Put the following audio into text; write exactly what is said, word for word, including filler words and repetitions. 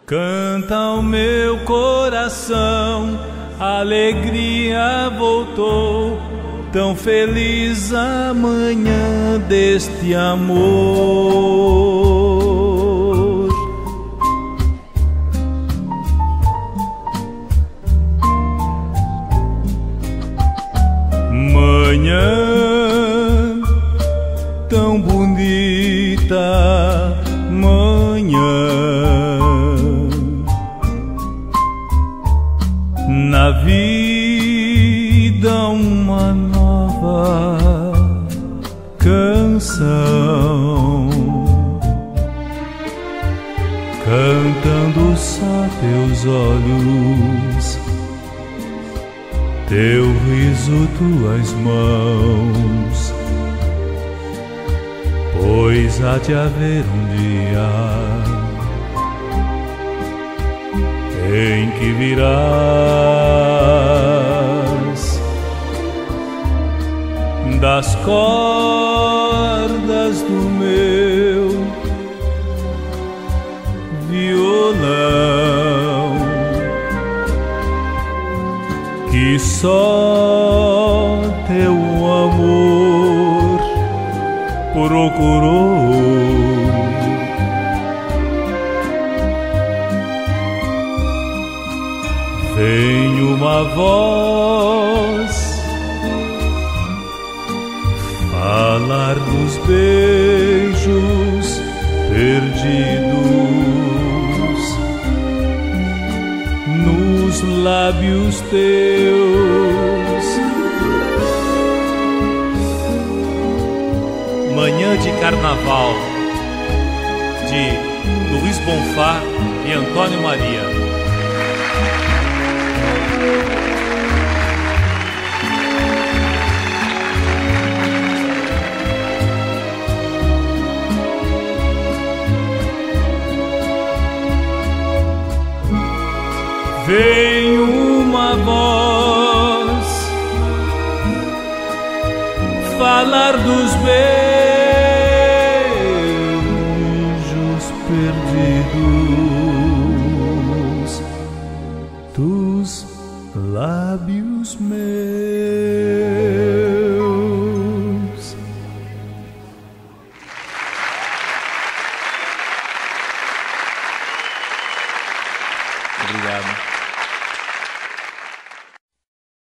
Canta o meu coração, a alegria voltou, tão feliz a manhã deste amor. Manhã tão bonita, manhã na vida uma nova canção, cantando só teus olhos, teu riso, tuas mãos, pois há de haver um dia em que virás das cordas do meu violão, que só teu amor procurou. Vem uma voz falar dos beijos perdidos nos lábios teus. Manhã de Carnaval, de Luiz Bonfá e Antônio Maria. Vem uma voz falar dos beijos